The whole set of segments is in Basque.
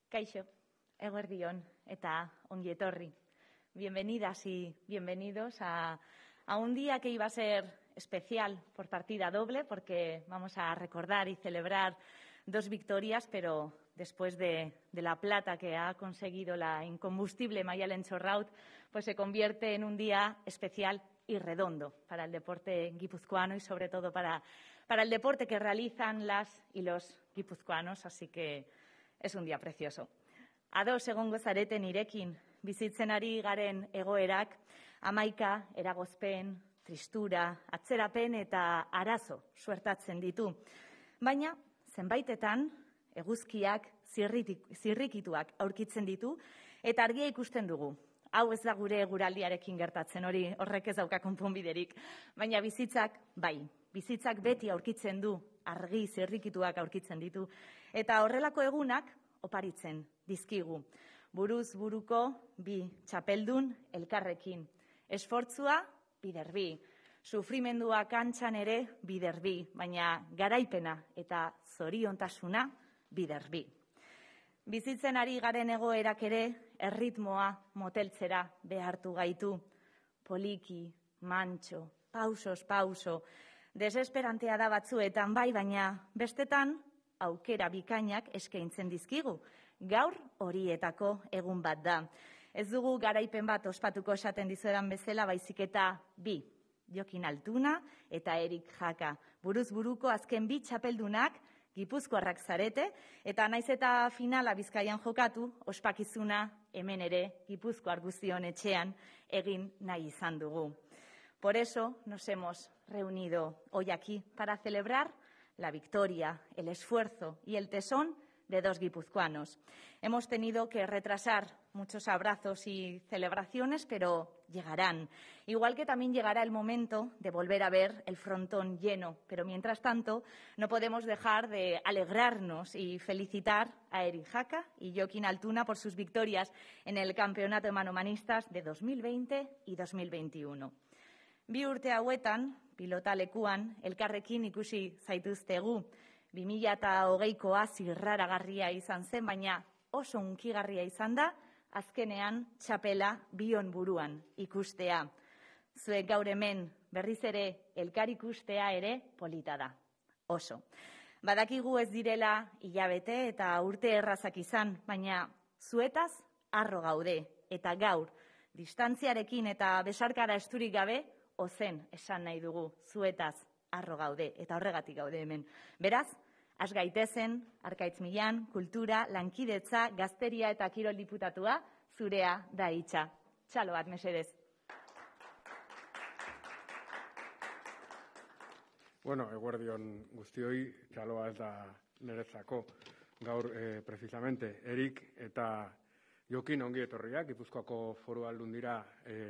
Kaixo, eguerdion eta ongi etorri. Bienvenidas y bienvenidos a un día que iba a ser especial por partida doble, porque vamos a recordar y celebrar dos victorias, pero después de la plata que ha conseguido la incombustible Maialen Txorraut, pues se convierte en un día especial y redondo para el deporte guipuzcoano y sobre todo para el deporte que realizan las y los guipuzcoanos, así que es un día precioso. Ados egongo zarete nirekin, bizitzen ari garen egoerak, hamaika, eragozpen, tristura, atzerapen eta arazo suertatzen ditu. Baina, zenbaitetan, eguzkiak zirrikituak aurkitzen ditu eta argia ikusten dugu. Hau ez da gure eguraldiarekin gertatzen, horrek ez dauka konponbiderik. Baina bizitzak, bai, bizitzak beti aurkitzen du, argi zirrikituak aurkitzen ditu. Eta horrelako egunak oparitzen dizkigu. Buruz buruko bi txapeldun elkarrekin. Esfortzua biderbi. Sufrimendua kantxan ere biderbi, baina garaipena eta zoriontasuna biderbi. Bizitzen ari garen egoerak ere erritmoa moteltzera behartu gaitu. Poliki, mantxo, pausos, pauso. Desesperantea da batzuetan bai, baina bestetan aukera bikainak eskaintzen dizkigu. Gaur horietako egun bat da. Ez dugu garaipen bat ospatuko esaten dizuedan bezala, baizik eta bi. Jokin Altuna eta Erik Jaka. Buruz buruko azken bi txapeldunak gipuzkoarrak zarete, eta naiz eta finala Bizkaian jokatu, ospakizuna hemen ere Gipuzkoar guztion etxean egin nahi izan dugu. Por eso nos hemos reunido hoy aquí para celebrar la victoria, el esfuerzo y el tesón de dos guipuzcoanos. Hemos tenido que retrasar muchos abrazos y celebraciones, pero llegarán. Igual que también llegará el momento de volver a ver el frontón lleno. Pero mientras tanto, no podemos dejar de alegrarnos y felicitar a Erik Jaka y Jokin Altuna por sus victorias en el Campeonato de Manomanistas de 2020 y 2021. Bi urte hauetan, pilotalekuan, elkarrekin ikusi zaituztegu. 2020koa zirraragarria izan zen, baina oso hunkigarria izan da, azkenean txapela bion buruan ikustea. Zuek gaur hemen berriz ere elkar ikustea ere polita da. Oso. Badakigu ez direla hilabete eta urte errazak izan, baina zuetaz harro gaude. Eta gaur, distantziarekin eta besarkara esturik gabe, ozen esan nahi dugu zuetaz harro gaude, eta horregatik gaude hemen. Beraz, has gaitezen, Arkaitz Milan, kultura, lankidetza, gazteria eta kirol diputatua, zurea da hitza. Txalo bat, mesedez. Bueno, eguerdion guztioi, txaloa ez da niretzako. Gaur, precisamente, Erik eta Jokin ongi etorriak, Gipuzkoako Foru Aldundira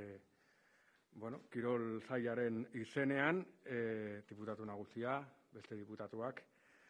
kirol sailaren izenean, diputatu nagusia, beste diputatuak.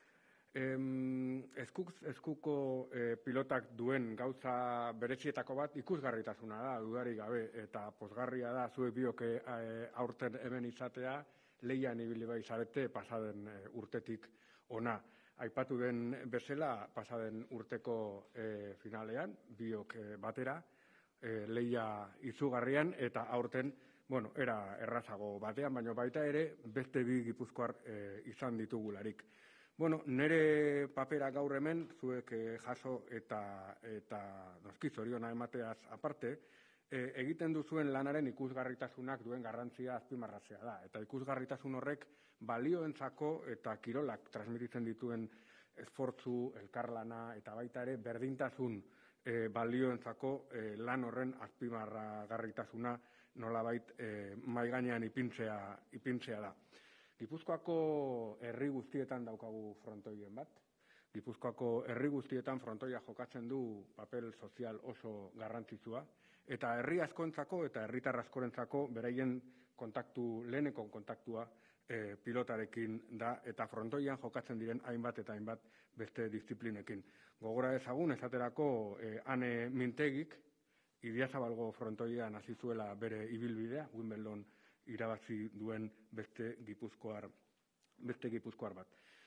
Eskuko pilotak duen gauza berezietako bat ikusgarritasuna da, dudarik gabe, eta pozgarria da zuek biok aurten hemen izatea, lehian ibili bai zarete pasaden urtetik ona. Aipatu den bezala, pasaden urteko finalean, biok batera, lehia izugarrian, eta aurten era errazago batean, baina baita ere beste bi gipuzkoar izan ditugularik. Nire papera gaur hemen, zuek jaso eta noski zoriona emateaz aparte, egiten duzuen lanaren ikusgarritasunak duen garrantzia azpimarratzea da. Eta ikusgarritasun horrek balioentzako eta kirolak transmititzen dituen esfortzu, elkarlana eta baita ere berdintasun balioentzako lan horren azpimarragarritasuna nolabait mahai gainean ipintzea da. Gipuzkoako herri guztietan daukagu frontoien bat. Gipuzkoako herri guztietan frontoia jokatzen du papel sozial oso garrantzitsua. Eta herri askoentzako eta herritar askorentzako beraien leheneko kontaktua pilotarekin da eta frontoian jokatzen diren hainbat eta hainbat beste disiplinekin. Gogora ezagun, esaterako Ane Mintegik, Idiazabalgo frontoian hasi zuela bere ibilbidea, Wimbledon irabazi duen beste gipuzkoar bat.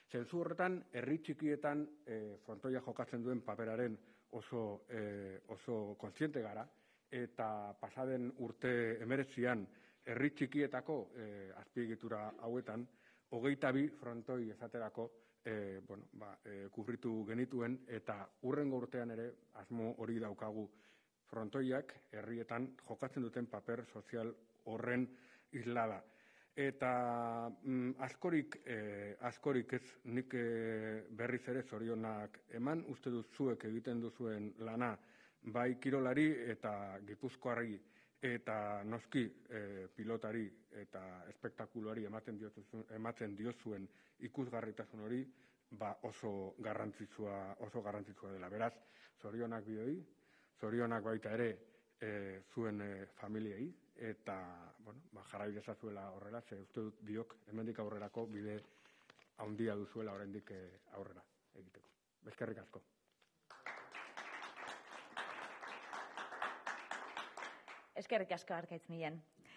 Zentzu horretan, herri txikietan frontoia jokatzen duen paperaren oso kontziente gara, eta pasaden urte 19an herri txikietako azpiegitura hauetan, 22 frontoi esaterako kubritu genituen, eta hurrengo urtean ere asmo hori daukagu frontoiak herrietan jokatzen duten paper sozial horren islada. Eta askorik ez nik berriz ere zorionak eman, uste dut zuek egiten duzuen lana bai kirolari eta gipuzkoarri eta noski pilotari eta espektakuluari ematen diozuen ikusgarritasun hori oso garrantzitsua dela. Beraz, zorionak bioi, zorionak baita ere zuen familiei, eta jarrai dezazuela horrela, ze uste dut biok hemendik aurrerako bide handia duzuela oraindik aurrera egiteko. Eskerrik asko. Eskerrik asko, Arkaitz Milen.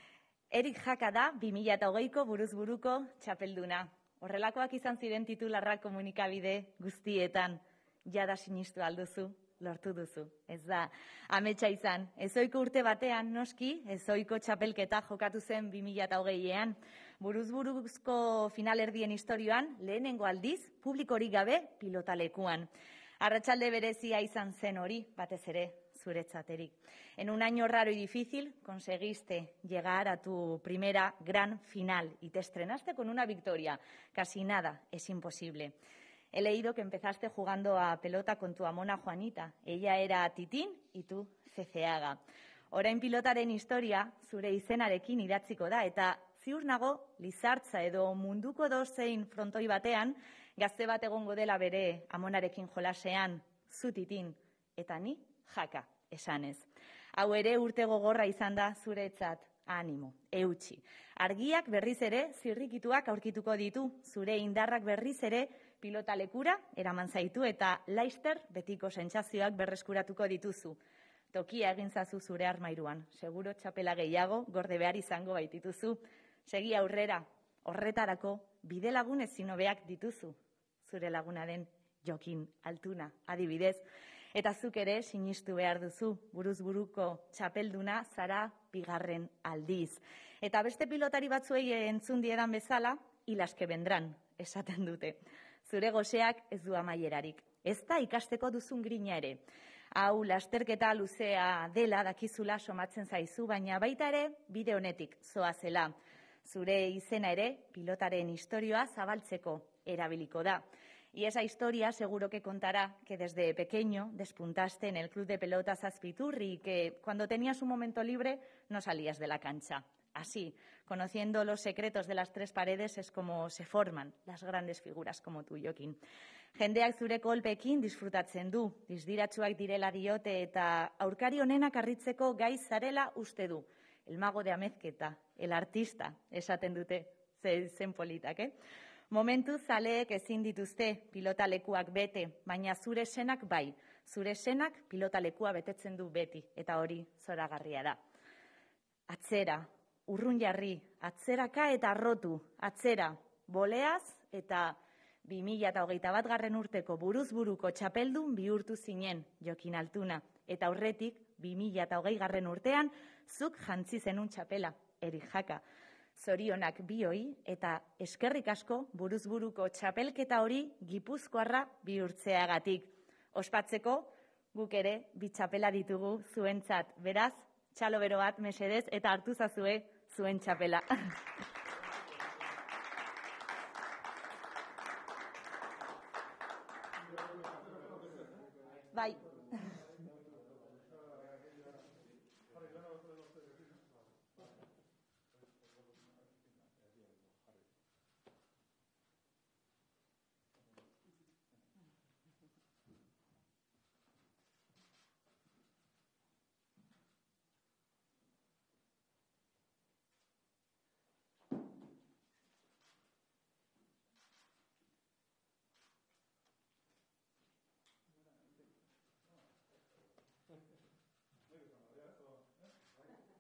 Erik Jaka da 2020ko buruz buruko txapelduna. Horrelakoak izan ziren titularrak komunikabide guztietan. Jada sinistu alduzu, lortu duzu. Ez da, ametsa izan. Ezoiko urte batean, noski, ezoiko txapelketa jokatu zen 2020ean. Buruz buruzko finalerdien historioan, lehenengo aldiz, publikorik gabe pilotalekuan. Arratsalde berezia izan zen hori, batez ere, zuretzaterik. En un año raro y difícil conseguiste llegar a tu primera gran final y te estrenaste con una victoria. Casi nada es imposible. He leído que empezaste jugando a pelota con tu amona Juanita. Ella era Titín y tú Ceceaga. Orain pilotaren historia zure izenarekin idatziko da eta ziur nago Lizartza edo munduko dozein frontoi batean gazte bat egongo dela bere amonarekin jolasean, zu Titín eta ni Jaka esanez. Hau ere urte gogorra izan da zuretzat, animo, eutxi. Argiak berriz ere zirrikituak aurkituko ditu, zure indarrak berriz ere pilotalekura eraman zaitu eta laister betiko sentsazioak berreskuratuko dituzu. Tokia egin zazu zure armairuan, seguro txapela gehiago gorde behar izango baitituzu. Segi aurrera, horretarako bide lagun ezin hobeak dituzu. Zure laguna den Jokin Altuna, adibidez. Eta zuk ere sinistu behar duzu, buruz buruko txapelduna zara bigarren aldiz. Eta beste pilotari batzuei entzun diedan bezala, hilaske bendran, esaten dute. Zure goseak ez du amaierarik. Ez da ikasteko duzun grina ere. Hau lasterketa luzea dela dakizula somatzen zaizu, baina baita ere bide honetik zoazela. Zure izena ere pilotaren istorioa zabaltzeko erabiliko da. Y esa historia seguro que contará que desde pequeño despuntaste en el Club de Pelotas Azpeiturri y que cuando tenías un momento libre no salías de la cancha. Así, conociendo los secretos de las tres paredes es como se forman las grandes figuras como tú, Jokin. Jendeak zure kolpeekin disfrutatzen du, dizdiratsuak direla diote eta aurkari onenak harritzeko gai zarela uste du. El mago de Amezketa, el artista, esaten dute, zen politak, Momentu zaleek ezin dituzte pilotalekuak bete, baina zure senak bai. Zure senak pilotalekua betetzen du beti, eta hori zoragarria da. Atzera, urrun jarri, atzeraka eta arrotu, atzera, boleaz eta 2021 urteko buruz buruko txapeldun bihurtu zinen, Jokin Altuna. Eta aurretik, 2020 urtean, zuk jantzi zenun txapela, Erik Jaka. Zorionak bioi eta eskerrik asko buruz buruko txapelketa hori gipuzkoarra bihurtzeagatik. Ospatzeko, guk ere bi txapela ditugu zuentzat. Beraz, txalo bero bat mesedez eta hartu zazue zuen txapela. Bai.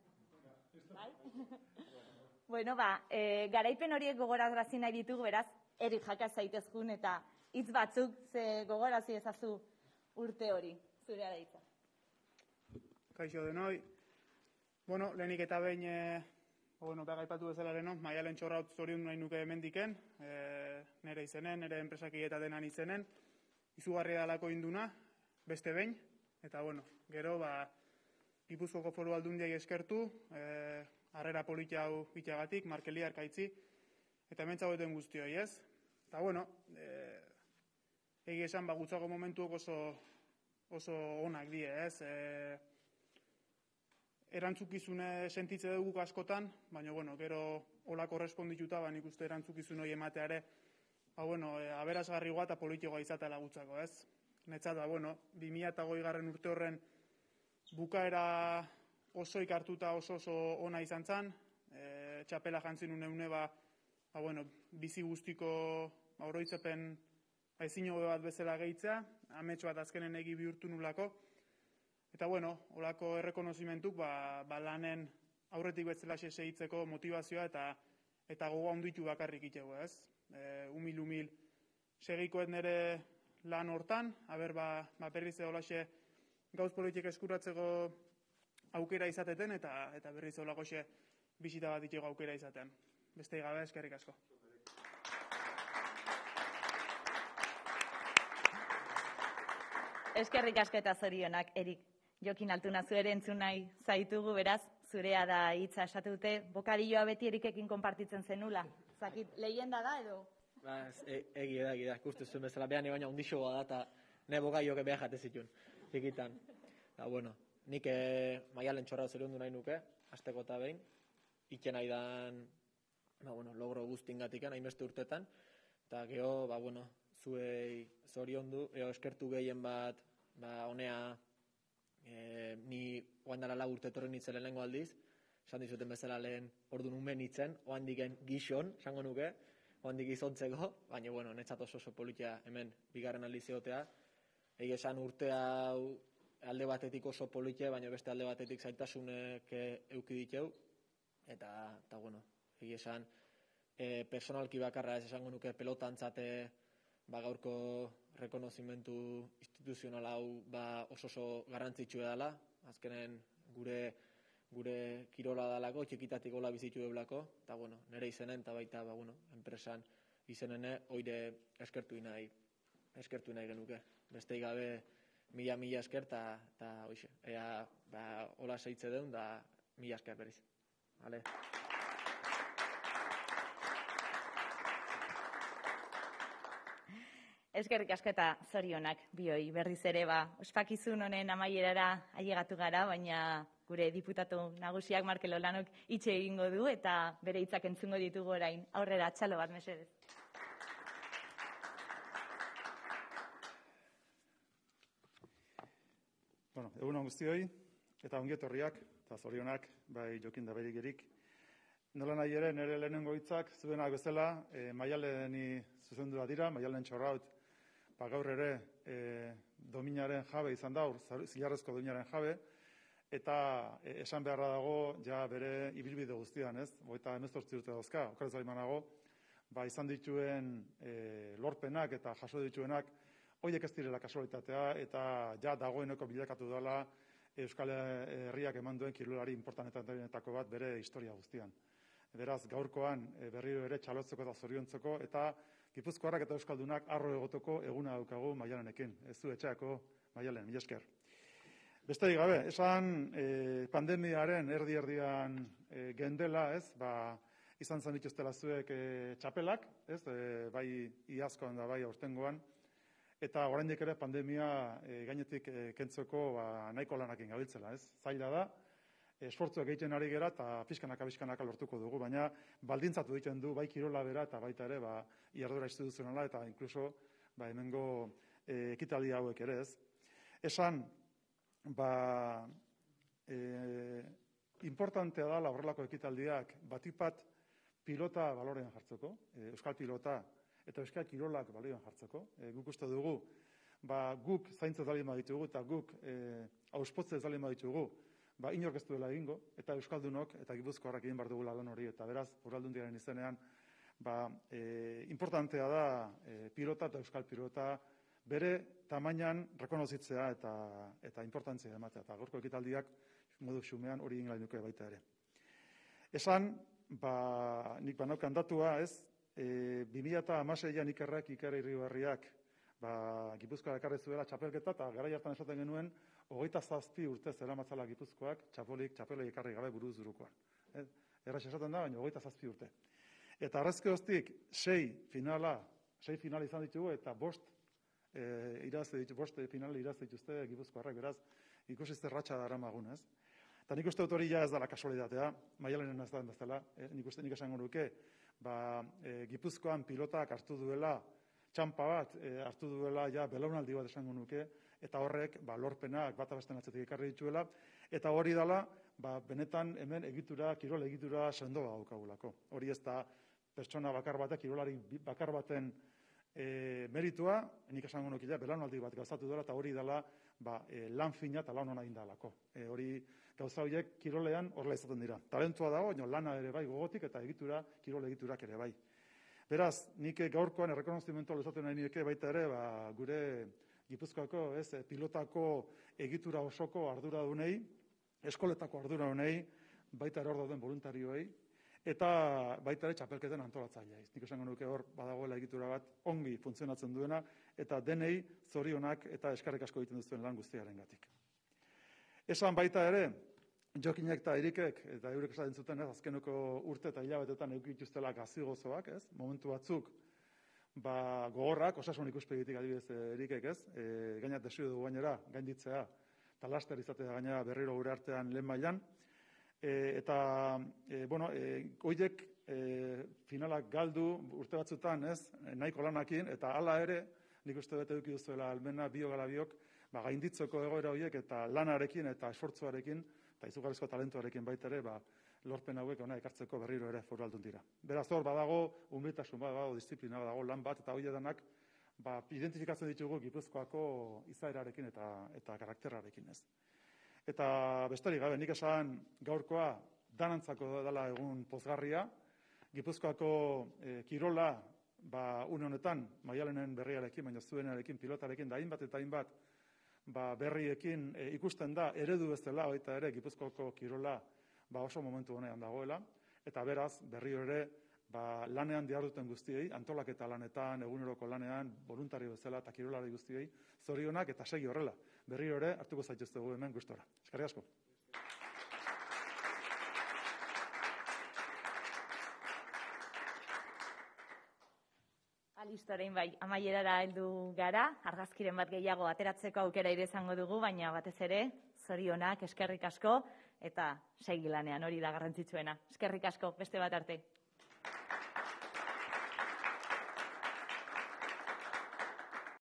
Bueno, garaipen horiek gogorazi nahi ditugu, beraz, Erik jaka zaitez jun eta hitz batzuk ze gogorazi ezazu urte hori. Zurea da hitza. Kaixo denoi. Bueno, lehenik eta behin, bega aipatu bezala leno, Maialen Txorraut zorion nahi nuke hemendiken, nire izenen, nire enpresaki eta denan izenen, izugarria dalako induna, beste behin, eta gero, Gipuzkoako Foru Aldundiak eskertu, harrera politia hau itxagatik, Markeli Arkaitzi, eta hemen txagoeten guztioi, ez? Eta egi esan, gutzako momentuok oso onak die, ez? Erantzukizune sentitze dugu askotan, baina, gero hola korrespondituta, nik uste erantzukizun hori emateare, aberasgarrigoa eta politikoa izatela gutzako, ez? Netzat, 2020 urte horren bukaera oso ikartuta oso ona izan zen, txapela jantzin une bizi guztiko oroitzepen ezin hobe bat bezala gehitzea, amets bat azkenen egi bihurtu nulako, eta holako errekonozimentuk lanen aurretik betzela segitzeko motivazioa eta gogoa onditu bakarrik itxego, ez? Umil segikoet nire lan hortan, berriz holaxe gauz politik eskuratzeko aukera izateten eta berriz holagoxe bisita bat itxego aukera izaten. Beste gabe, eskerrik asko. Eskerrik asko eta zorionak, Erik. Jokin Altuna zuere entzun nahi zaitugu, beraz, zurea da hitza esatute, bokadilloa beti Erikekin konpartitzen zenula. Zakit, lehenda da edo? Egi da, ikustu zuen bezala, behan baina ondixoa da, eta ne bokaioke behar jate zituen, zikitan. Nik Maialen Txorraut zorion du nahi nuke, azteko eta behin, iken nahi dan, logro guztingatik, hainbeste urtetan, eta geho, zuei zorion du, eskertu gehien bat, honea, ni oandara lau urte torren nitzen lehenengo aldiz, esan dizuten bezala lehen ordu numen nitzen, oandiken gixon, esango nuke, oandik izontzeko, baina, netzat oso politia hemen bigarren aldiz egotea, esan urte hau alde batetik oso politia, baina beste alde batetik zaitasunek euki diteu, eta esan personalki bakarra ez esango nuke pelotantzate gaurko rekonozimentu instituzional hau oso garrantzitsua dela, azkenen gure kirola dalako, txikitatik gola bizitu eulako, eta nire izenen, eta baita enpresan izenene, oire eskertu nahi genuke. Beste gabe mila esker, eta hoxe, hola seitze deun, da mila esker beriz. Vale. Eskerrik asko eta zorionak bioi berriz ere ospakizun honen amaierara ailegatu gara, baina gure diputatu nagusiak Markel Olanok hitz egingo du eta bere hitzak entzungo ditugu orain. Aurrera, txalo bat mesedez. Egun on guztioi eta ongietorriak eta zorionak bai Jokin da Berigerik. Nola nahi ere, nire lehenengo hitzak zuenak bezala, Maialeni zuzendua dira, Maialen Txorraut, gaur ere dominaren jabe izan da, zilarrezko dominaren jabe, eta esan beharra dago, ja bere ibilbide guztian, ez? Eta 18 urte dauzka, okerez baimanago, izan dituen lorpenak eta jaso dituenak, horiek ez direla kasualitatea, eta ja dagoeneko bilakatu dela Euskal Herriak eman duen kirolari importanetako bat bere historia guztian. Beraz, gaurkoan berriro ere txalotzeko eta zoriontzeko, eta Gipuzkoarrak eta Euskaldunak arro egoteko eguna daukagu Maialenekin. Ez du etxeako Maialen, mila esker. Besterik gabe, esan pandemiaren erdi-erdian gendela, ez, izan zen dituztela zuek txapelak, ez, bai iazkoan da bai aurtengoan, eta oraindik ere pandemia gainetik kentzeko nahiko lanakin gabiltzela, ez, zaila da, esfortzuak egiten ari gera eta pixkanaka lortuko dugu, baina baldintzatu egiten du bai kirola bera eta baita ere iardura instituzionala eta inkluso hemengo ekitaldi hauek ere, ez. Esan, importantea da horrelako ekitaldiak batipat pilota balorean jartzeko, euskal pilota eta euskal kirolak balorean jartzeko. Guk uste dugu, guk zaintzez dalin baditugu eta guk auspotzez dalin baditugu, inork ez duela egingo, eta Euskaldunok eta Gipuzkoarrak egin behar dugula lan hori, eta beraz, Foraldundiaren izenean, importantea da pilota eta euskal pilota bere tamainan rekonozitzea eta importantzia ematea. Eta gaurko ekitaldiak modu xumean hori egin nuke baita ere. Esan, nik banaukan datua, ez, 2016an Iker Irribarriak Gipuzkoa ekarri zuela txapelketa, eta garai hartan esaten genuen 27 urte zeramatzala Gipuzkoak txapelei ekarri gabe buruz burukoan. Erraz esaten da, baina 27 urte. Eta arrezkeoztik 6 final izan ditugu, eta 5 final irazte dituzte Gipuzkoarrak, beraz, ikusi zerratxa dara magun, ez? Eta nik uste dut hori ja ez dela kasualitatea, Maialenen ez da bezala, nik esango nuke, Gipuzkoan pilotak hartu duela, txampa bat hartu duela ja belaunaldi bat esango nuke, eta horrek lorpenak bata besten atzetik ekarri dituela, eta hori dela, benetan hemen kirol egitura sendoa daukagulako. Hori ez da pertsona bakar batek, kirolari bakar baten meritua, nik esango nuke ja belaunaldi bat gauzatu dela, eta hori dela lan fina eta lan hona indalako. Hori gauza horiek kirolean horrela izaten dira. Talentua dago, lana ere bai gogotik eta kirol egiturak ere bai. Beraz, nik gaurkoan errekonozimentua luzatu nahi nieke baita ere, gure Gipuzkoako, pilotako egitura osoko arduradunei, eskoletako arduradunei, baita ere hor dauden voluntarioei, eta baita ere txapelketen antolatzaileei. Nik esango nuke hor badagoela egitura bat ongi funtzionatzen duena, eta denei zorionak eta eskerrik asko egiten duzuen lan guztiarengatik. Esan baita ere, Jokinek eta Erikek, eta eurek esaten zuten, azkeneko urte eta hilabetetan eukituztela gazi-gozoak, momentu batzuk, gogorrak, osasun ikuspegitik adibidez Erikek, gainat desio dugu gainera, gainditzea, eta laster izatea gainera berriro gure artean lehen mailan, eta, horiek finalak galdu urte batzutan, nahiko lanakin, eta hala ere, nik uste bete eduki duzuela almena biok, gainditzeko egoera horiek eta lanarekin eta esfortzuarekin, eta izugarrizko talentuarekin baita ere, lorpen hauek ona ekartzeko berriro ere Foru Aldundira. Beraz hor, badago umiltasun, badago disiplina, badago lan bat, eta hori edanak, identifikatzen ditugu Gipuzkoako izaerarekin eta karakterrarekin, ez. Eta besterik gabe, nik esan gaurkoa danantzako dela egun pozgarria, Gipuzkoako kirola, une honetan, Maialenen berriarekin, baina zuenarekin, pilotarekin, da hainbat eta hainbat, berriekin ikusten da, eredu bezala, baita ere, Gipuzkoako kirola oso momentu honean dagoela, eta beraz, berriro ere, lanean diharduten guztiei, antolaketa lanetan, eguneroko lanean, voluntario bezala eta kirolari guztiei, zorionak eta segi horrela. Berriro ere, hartuko zaituztegu hemen gustora. Eskerrik asko. Alistorein bai, amaierara heldu gara, argazkiren bat gehiago ateratzeko aukera ere izango dugu, baina batez ere, zorionak, eskerrik asko, eta segi lanean, hori da garrantzitsuena. Eskerrik asko, beste bat arte.